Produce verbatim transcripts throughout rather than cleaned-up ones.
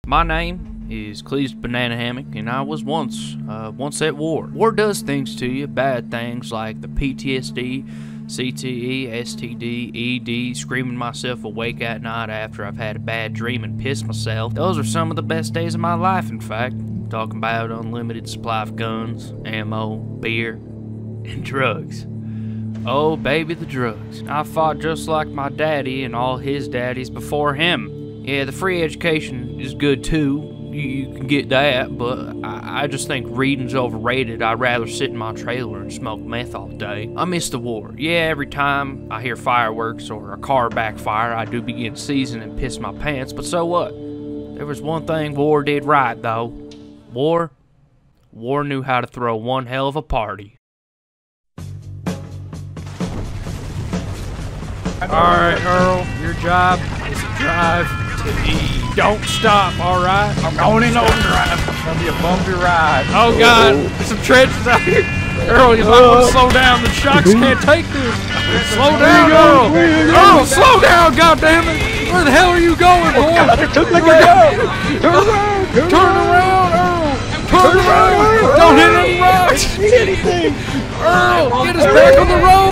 My name is Cletus BananaHammock, and I was once, uh, once at war. War does things to you, bad things like the P T S D, C T E, S T D, E D, screaming myself awake at night after I've had a bad dream and pissed myself. Those are some of the best days of my life, in fact. Talking about unlimited supply of guns, ammo, beer, and drugs. Oh, baby, the drugs. I fought just like my daddy and all his daddies before him. Yeah, the free education is good too. You, you can get that, but I, I just think reading's overrated. I'd rather sit in my trailer and smoke meth all day. I miss the war. Yeah, every time I hear fireworks or a car backfire, I do begin seizing and piss my pants, but so what? There was one thing war did right, though. War? War knew how to throw one hell of a party. Alright, Earl, your job is to drive to E. Don't stop, alright? I'm going in overdrive. It's gonna be a bumpy ride. Oh god, there's some trenches out here. Earl, you might want to slow down. The shocks can't take this. Slow down, Earl. Earl, slow down, goddammit. Where the hell are you going, boy? Turn around. Turn around. Turn around, Earl. Turn around. Don't hit any rocks. I don't see anything. Earl, get us back on the road.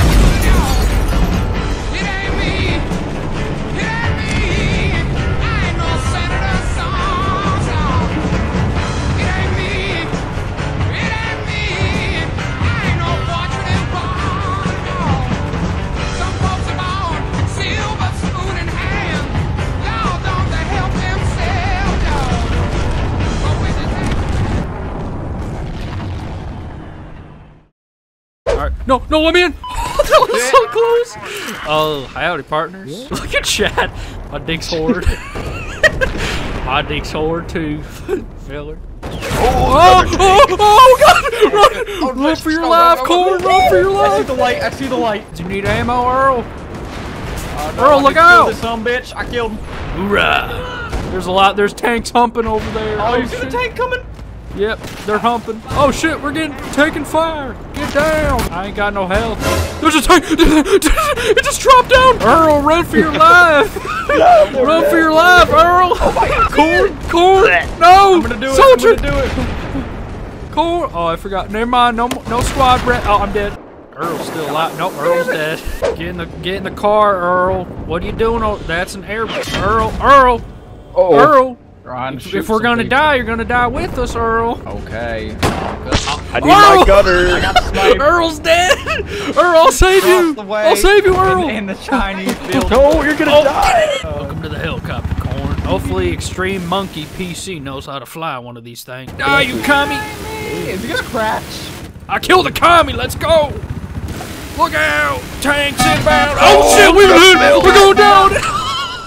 No, no, let me in! That was so close! Oh, howdy, partners. Yeah. Look at Chad. My dick's hard. My dick's hard, too. Filler. Oh, oh, oh, oh, God! Run! Oh, run for your life, Corn! Run for your life! I see the light. I see the light. Do you need ammo, Earl? Uh, no, Earl, I look out! This son bitch. I killed him. Hoorah! There's a lot. There's tanks humping over there. Oh, you see the tank coming? Yep, they're humping. Oh shit, we're getting taking fire. Get down. I ain't got no health. There's a tank. It just dropped down. Earl, run for your life. No, run for your life, Earl. Oh my God. Corn, Corn. No. I'm gonna do it. Soldier. I'm gonna do it. Corn. Oh, I forgot. Never mind. No, no squad breath. Oh, I'm dead. Earl's still alive. Nope, Earl's dead. Get in the, get in the car, Earl. What are you doing? Oh, that's an air. Earl, Earl, oh. Earl. If, if we're gonna die, you're gonna die with us, Earl. Okay. I need Earl! my gutter. I got sniped. Earl's dead. Earl, I'll save you. I'll save you, Earl. In, in the Chinese building. No, you're gonna oh. die. Welcome to the helicopter, Corn. Hopefully, Extreme Monkey P C knows how to fly one of these things. Die, you commie! Is he gonna crash? I killed a commie. Let's go. Look out! Tanks inbound. Oh, oh shit! We're hit. We're going down.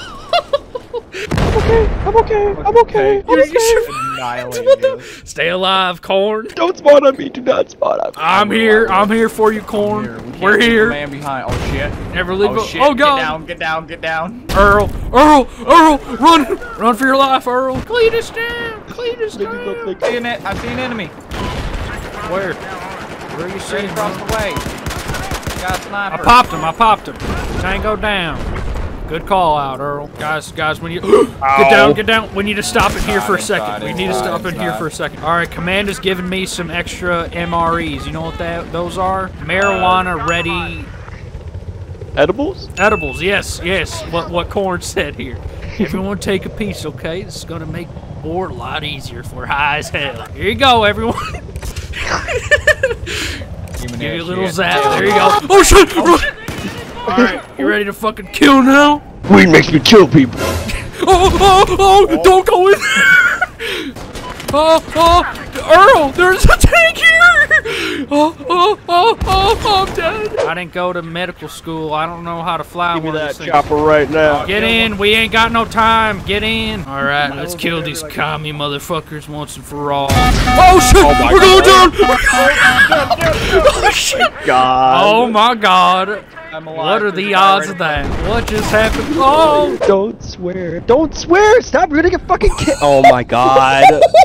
I'm okay, I'm okay, I'm okay. What the? Stay alive, Corn. Don't spawn on me, do not spawn on me. I'm here, I'm here for you, Corn. Here. We We're here. Man behind. Oh shit. Never leave. Oh, shit. Oh god. Get down, get down, get down. Earl, Earl, Earl, run, run for your life, Earl. Cletus down, Cletus down. I see an, I see an enemy. Where? Where are you Straight seeing? across the way. Got a sniper. I popped him, I popped him. Tango down. Good call out, Earl. Guys, guys, when you get down, get down. We need to stop it here for a second. We need to stop it here for a second. All right, Command has given me some extra M R Es. You know what that those are? Marijuana ready. Edibles? Edibles. Yes, yes. What what Corn said here. Everyone take a piece, okay? This is gonna make war a lot easier if we're high as hell. Here you go, everyone. Give you a little zap. There you go. Oh shit! Oh, shit. Alright, you ready to fucking kill now? Weed makes me kill people. Oh, oh, oh, oh, don't go in there! Oh, oh, Earl, there's a tank here! Oh, oh, oh, oh, I'm dead. I didn't go to medical school. I don't know how to fly Give me one of that these things. chopper right now. Get in, we ain't got no time. Get in. Alright, let's kill these commie motherfuckers once and for all. Oh shit! Oh We're going down! Oh shit! God. Oh my god. I'm alive. What are the odds of that? What just happened? Oh! Don't swear. Don't swear! Stop! You're gonna get fucking killed! Oh my god.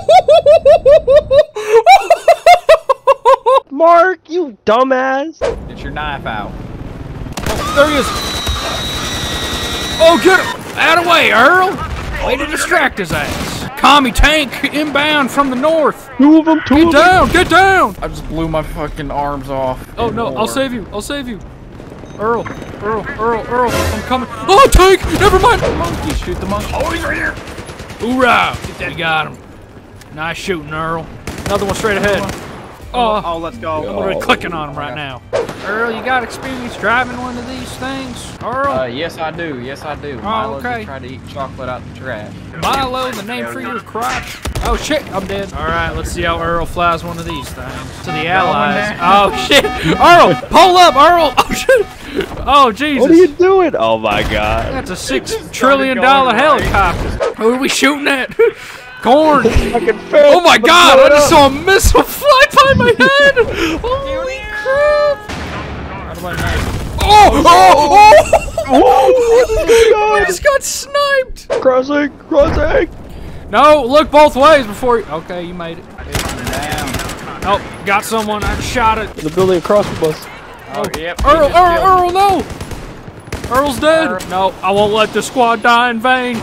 Mark, you dumbass! Get your knife out. Oh, there he is! Oh, get him! Out of the way, Earl! Way to distract his ass. Commie tank inbound from the north. Two of them, two Get of them. down, get down. I just blew my fucking arms off. Oh no, I'll save you, I'll save you. Earl, Earl, Earl, Earl, I'm coming. Oh, tank, never mind. Monkey, shoot the monkey. Oh, he's right here. Hoorah, we got him. Nice shooting, Earl. Another one straight ahead. Oh, Oh, let's go. I'm literally clicking on him right now. Earl, you got experience driving one of these things? Earl? Uh, yes, I do. Yes, I do. Milo okay. just tried to eat chocolate out the trash. Milo, the name for your crotch. Oh shit, I'm dead. All right, let's see how Earl flies one of these things to the Allies. Oh shit, Earl, pull up, Earl. Oh shit. Oh Jesus. What are you doing? Oh my God. That's a six trillion dollar helicopter. Who are we shooting at? Corn. Oh my God, I just saw a missile fly by my head. Holy crap. How do I know? Oh, oh, oh. I just got sniped. Crossing, crossing. No, look both ways before you. Okay, you made it. Down. Oh, got someone. I just shot it. The building across from us. Oh, yep. Earl, Earl, Earl, no! Earl's dead. Earl. No, I won't let the squad die in vain.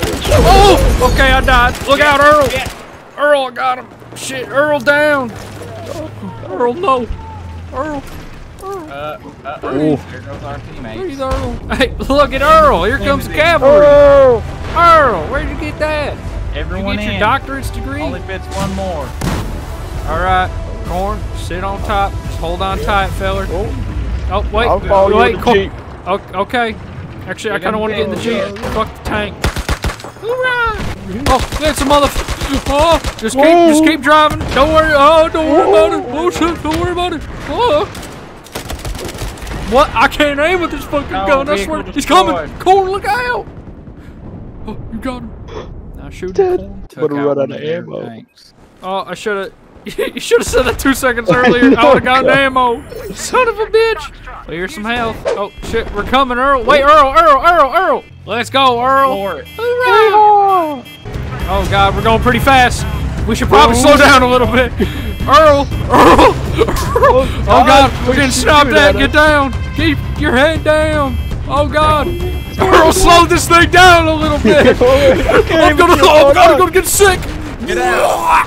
Oh, okay, I died. Look out, Earl. Earl, I got him. Shit, Earl down. Earl, no. Earl. Earl. Uh, uh, Ooh. there goes our teammate. Where's Earl? Hey, look at Earl. Here comes the cavalry. Earl. Earl, where'd you get that? Everyone you get in. your doctorate's degree? Only fits one more. All right, Corn, sit on top. Just hold on tight, feller. Oh, wait, I'll follow wait, you in the Corn. Jeep. Okay, okay. Actually, I kind of want to get in the Jeep. Fuck the tank. Hoorah! Oh, it's a mother. Oh, just keep, Whoa. just keep driving. Don't worry. Oh, don't worry about it. Oh shit, don't worry about it. Oh. What? I can't aim with this fucking No, gun. I swear. vehicle He's coming. destroyed. Corn, look out! Oh, you got him. Now shoot Dead. Corn. But run one out of of their ammo. tanks. Oh, I should have. You should have said that two seconds earlier. I would have gotten ammo. Son of a bitch. Well, here's some health. Oh shit, we're coming, Earl. Wait, Earl, Earl, Earl, Earl. Let's go, Earl. For it. Hoorah! Oh God, we're going pretty fast. We should probably slow down a little bit. Earl, Earl, Earl. Oh God, we're getting stopped at. Get down. Keep your head down. Oh God. Earl, slow this thing down a little bit. I'm gonna, oh, God, I'm gonna get sick. Get out.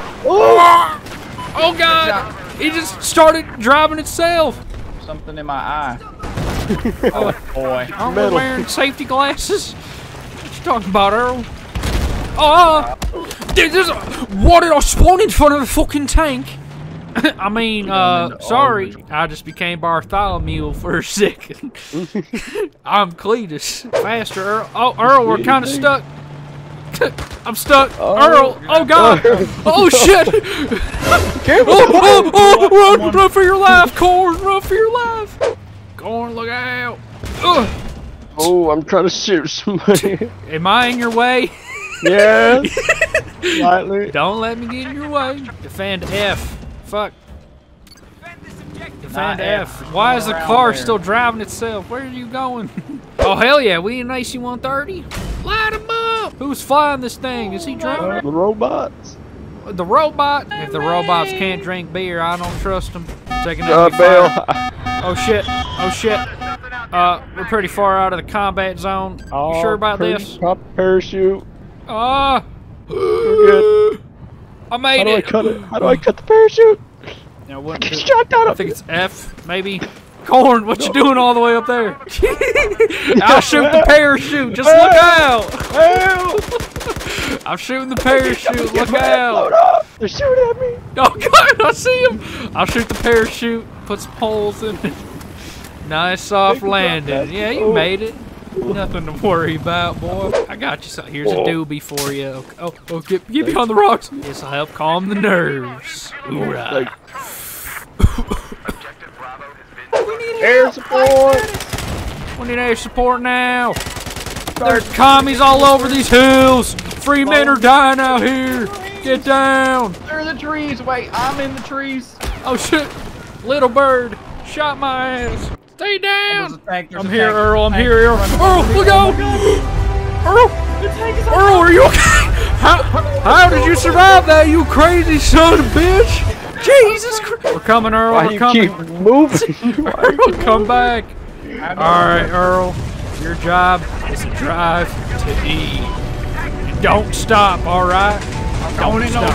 Oh God! He just started driving itself. Something in my eye. Oh boy. Aren't we wearing safety glasses? What you talking about, Earl? Oh! Dude, there's a, what did I spawn in front of a fucking tank? I mean, uh, sorry. I just became Bartholomew for a second. I'm Cletus. Faster, Earl. Oh, Earl, we're kind of stuck. I'm stuck. Oh. Earl! Oh God! Oh shit! oh, oh, oh, run, run for your life, Corn! Run for your life! Corn, look out! Ugh. Oh, I'm trying to shoot somebody. Am I in your way? Yes. Slightly. Don't let me get in your way. Defend F. Fuck. Defend Not F. F. Why is the Around car there. still driving itself? Where are you going? Oh hell yeah, we in A C one thirty? Light him up! Who's flying this thing? Is he drunk? The robots. The robot? If the robots can't drink beer, I don't trust them. Taking Uh, that Bell. Oh shit! Oh shit! Uh, we're pretty far out of the combat zone. You sure about this? Pop parachute. Ah! good. I made How do I it. cut it? How do I cut the parachute? Now, what, Get shot down. I think it's F, maybe. Corn, what you doing all the way up there? I'll shoot the parachute. Just look out! I'm shooting the parachute. Look out! They're shooting at me. Oh God, I see him. I'll shoot the parachute. Put some holes in it. Nice soft landing. Yeah, you made it. Nothing to worry about, boy. I got you. So here's a doobie for you. Okay. Oh, oh, get, get behind the rocks. This'll help calm the nerves. Hoorah. Air support. We need air support now. There's commies all over these hills. Free men are dying out here. Get down. They're in the trees. Wait, I'm in the trees. Oh shit. Little bird shot my ass. Stay down. There's a tank, there's I'm a here, tank, Earl. I'm tank here, Earl. running. Earl, look out. Earl. Earl, are you okay? How, how did you survive that, you crazy son of a bitch? Jesus Christ. We're coming, Earl. Why We're do you coming. keep moving? Earl, come back. All right, Earl. Your job is to drive to E and Don't stop, all right? Don't stop.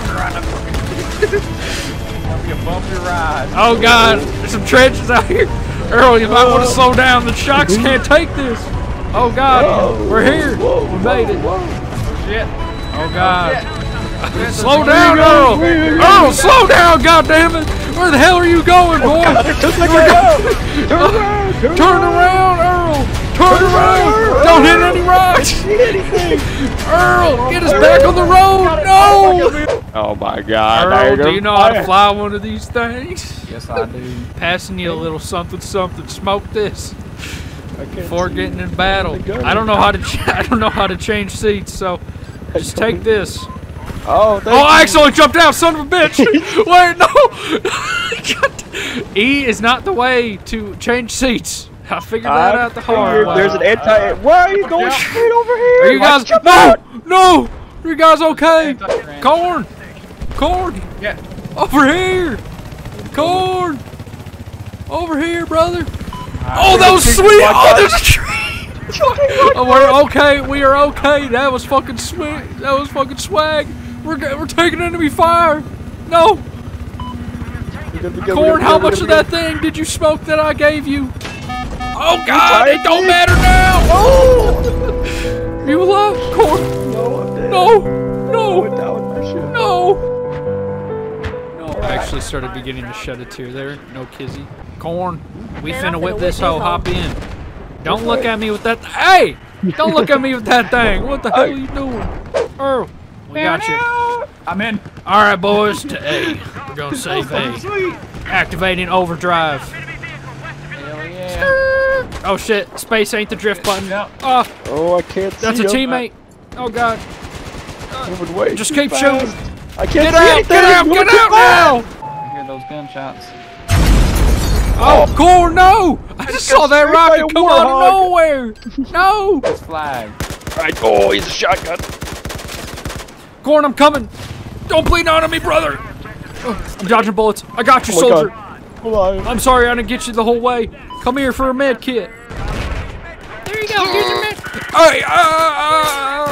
It'll be a bumpy ride. Oh God, there's some trenches out here. Earl, you might want to slow down. The shocks can't take this. Oh God, whoa, we're here. Whoa, we made it. Whoa. Shit. Oh God. Oh, slow down, Earl. Earl, slow down, God damn it. Where the hell are you going, boy? Oh, God, turn around. Turn around. Turn, turn around, Earl. Turn, turn around. around. Don't hit any rocks. Earl, get us back on the road. No. Oh my God. Earl, do you know how to fly one of these things? Yes, I do. Passing you a little something, something. Smoke this before getting in battle. I don't know how to. Ch I don't know how to change seats, so just take this. Oh, oh! I accidentally jumped out, son of a bitch! Wait, no! E is not the way to change seats. I figured that I out the hard way. There's an anti. Where are you going? Straight over here. Are you guys? No! Out? No! Are you guys okay? Corn! Corn! Yeah. Over here! Corn! Over here, brother! Oh, that was sweet! Oh, there's a tree! Oh, we're okay. We are okay. That was fucking sweet. That was fucking swag. We're we're taking enemy fire. No. Corn, how much of that thing did you smoke that I gave you? Oh God! It don't matter now. Oh! You alive, Corn? No, I'm dead. No. No. I went down with my shit. No. I actually started beginning to shed a tear there. No kizzy. Corn, we finna whip this hoe. Hop in. Don't look at me with that. Th hey! Don't look at me with that thing. What the hell are you doing? Earl, we got you. I'm in. All right, boys. To A. We're gonna save A. Activating overdrive. Hell yeah. Oh shit! Space ain't the drift button. Yep. Oh, oh, I can't see that's a him. teammate. Oh God. Uh, Just keep shooting. I can't get see out! anything. Get out! Get out now! I hear those gunshots. Oh, Corn, no! I just saw that rocket come out of nowhere! No! It's flag. Alright, oh, he's a shotgun. Corn, I'm coming! Don't bleed on me, brother! Oh, I'm dodging bullets. I got you, oh soldier. Hold on. I'm sorry I didn't get you the whole way. Come here for a med kit. There you go, here's your med. Hey, uh, uh,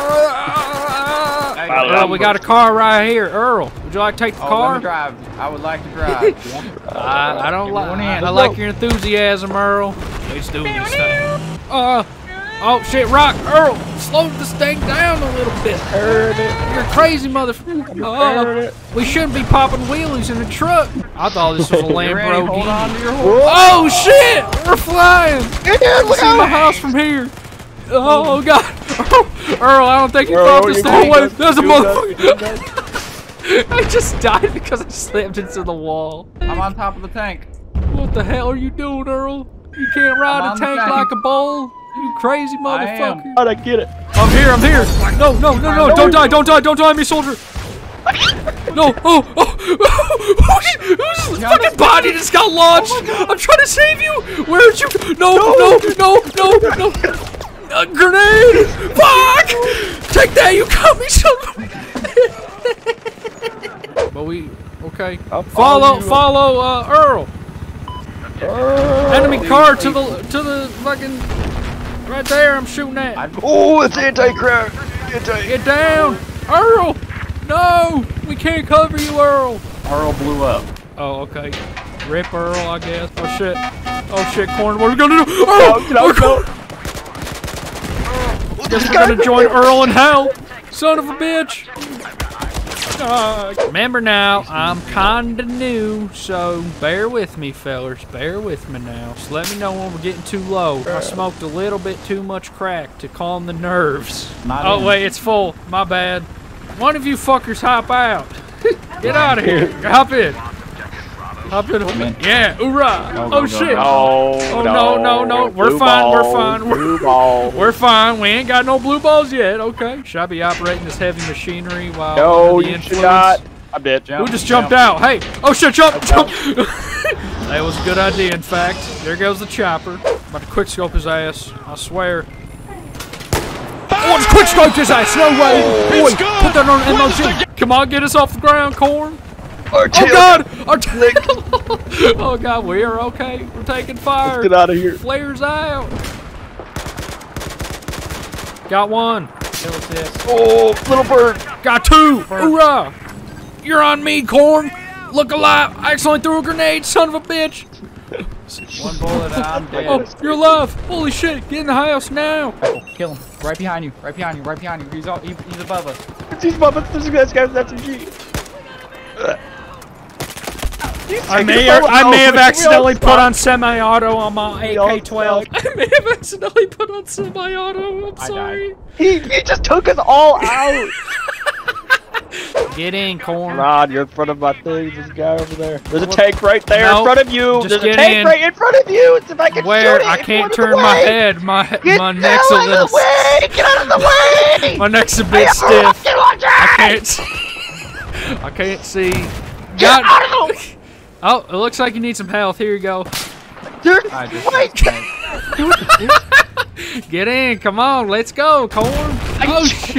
uh, Earl, we got a car right here. Earl, would you like to take the oh, car? Let me drive. I would like to drive. I, I don't like. I, I like your enthusiasm, Earl. Let's do this thing. Uh, oh shit, rock, Earl, slow this thing down a little bit. Heard it. You're crazy, motherfucker. Uh, we shouldn't be popping wheelies in the truck. I thought this was a Lamborghini. Hold on to your horse. Oh shit, we're flying. Yeah, look see my house from here. Oh God, Earl, I don't think you thought this the whole way. There's a motherfucker. I just died because I slammed into the wall. I'm on top of the tank. What the hell are you doing, Earl? You can't ride a tank, tank like a bull. You crazy motherfucker. How'd I get it? I'm here, I'm here. No, no, no, no, don't die, don't die, don't die on me, soldier. No, oh, oh, whose fucking body just got launched? I'm trying to save you. Where'd you? No, no, no, no, no. A grenade! Fuck! Take that, you got me, son of a... But we, okay. I'll follow, follow, follow, uh, Earl. Earl. Enemy car to the, to the fucking, right there, I'm shooting at. Oh, it's anti-craft. Anti Get down! Earl! No! We can't cover you, Earl! Earl blew up. Oh, okay. Rip Earl, I guess. Oh shit. Oh shit, Corn, what are we gonna do? Earl! Get out, get out, oh, Guess we're gonna join Earl in hell! Son of a bitch! Uh, remember now, I'm kinda new, so bear with me, fellers. Bear with me now. Just let me know when we're getting too low. I smoked a little bit too much crack to calm the nerves. Not oh in. wait, it's full. My bad. One of you fuckers hop out. Get out of here. Hop in. Hop in. in. Yeah, hoorah. Go, Oh go, shit. go. Oh no, no, no. We're Blue fine, ball, we're fine. blue We're, ball. we're fine. We ain't got no blue balls yet. Okay. Should I be operating this heavy machinery while No, under the you influence? should not. I'm dead. Who just jumped out? Hey! Oh shit, jump! Jump! That was a good idea, in fact. There goes the chopper. About to quick scope his ass. I swear. Oh, it's quick scoped his ass! No way! Boy, put that on M O G. Come on, get us off the ground, Corn. Our Oh god! Our tail! Oh god, we are okay. We're taking fire. Let's get out of here. Flares out. Got one. Kill assist. Oh, little bird. Got two. Hoorah! You're on me, Corn. Look alive. I accidentally threw a grenade, son of a bitch. One bullet, I'm dead. Oh, you're alive. Holy shit. Get in the house now. Oh, kill him. Right behind you. Right behind you. Right behind you. He's, all, he, he's above us. He's above us. This guy's got that's a G. I may, or, I may have accidentally put on semi-auto on my A K twelve. I may have accidentally put on semi-auto. I'm sorry. He, he just took us all out. Get in, Corn. Rod, you're in front of my thing. There's a guy over there. There's a tank right there Nope. in front of you. Just There's get a tank in. right in front of you. It's if I can Where? shoot it. I It's can't one of turn the my way. head. My Get my neck's a out little. of the way. Get out of the way. My neck's a bit Hey, stiff. watch I out. can't. See. I can't see. Get Got. out of the way. Oh, it looks like you need some health. Here you go. Dude, I just wait. Get in. Come on. Let's go, Corn. Oh shit.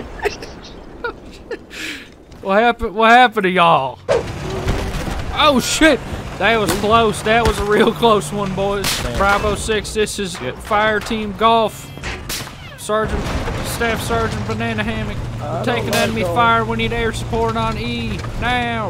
What happened? What happened to y'all? Oh shit! That was close. That was a real close one, boys. Bravo six. This is Fire Team Golf. Sergeant, Staff Sergeant BananaHammock. We're taking enemy fire. We need air support on E now.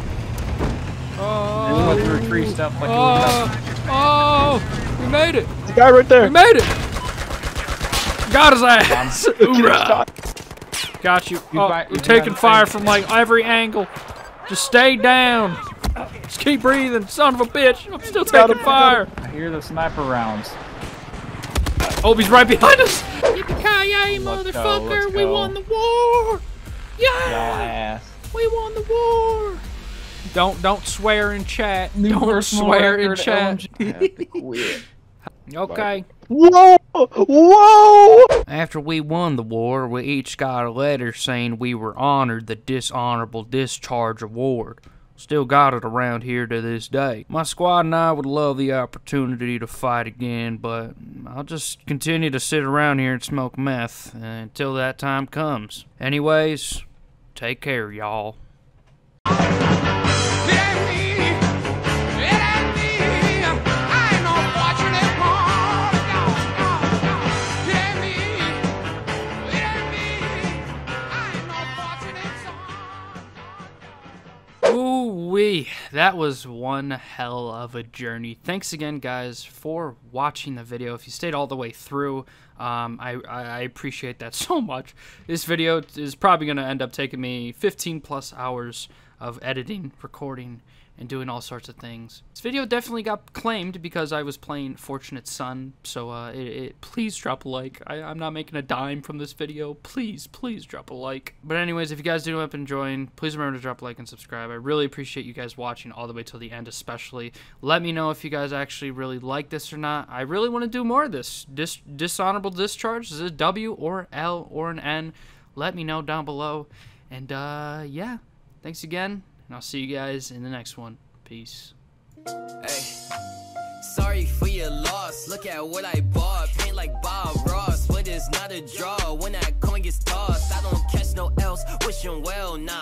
Oh! Just went through a tree stump like Oh! Oh! We made it. There's a guy right there. We made it. Got his ass. Hoorah! Got you. You Oh, fight- we're you taking gotta fire fight. from like every angle. Just stay down. Just keep breathing, son of a bitch. I'm still taking fire. I hear the sniper rounds. Oh, he's right behind us. Yippee-ki-yay, Let's go, motherfucker. let's We go. won the war. Y'all Yeah. ass. We won the war. Don't don't swear in chat. New don't personal swear in record, chat. Quit. Okay. Whoa! Whoa! After we won the war, we each got a letter saying we were honored the Dishonorable Discharge Award. Still got it around here to this day. My squad and I would love the opportunity to fight again, but I'll just continue to sit around here and smoke meth until that time comes. Anyways, take care, y'all. Ooh-wee, that was one hell of a journey. Thanks again, guys, for watching the video. If you stayed all the way through, um, I, I, I appreciate that so much. This video is probably going to end up taking me fifteen plus hours of editing, recording, and doing all sorts of things. This video definitely got claimed because I was playing Fortunate Son, so uh, it, it, please drop a like. I, I'm not making a dime from this video. Please, please drop a like. But anyways, if you guys do end up enjoying, please remember to drop a like and subscribe. I really appreciate you guys watching all the way till the end especially. Let me know if you guys actually really like this or not. I really want to do more of this. Dis dishonorable discharge, is it a W or L or an N? Let me know down below. And uh, yeah, thanks again. And I'll see you guys in the next one. Peace. Hey, sorry for your loss. Look at what I bought. Paint like Bob Ross, but it's not a draw. When that coin gets tossed, I don't catch no else. Wishing well, nah.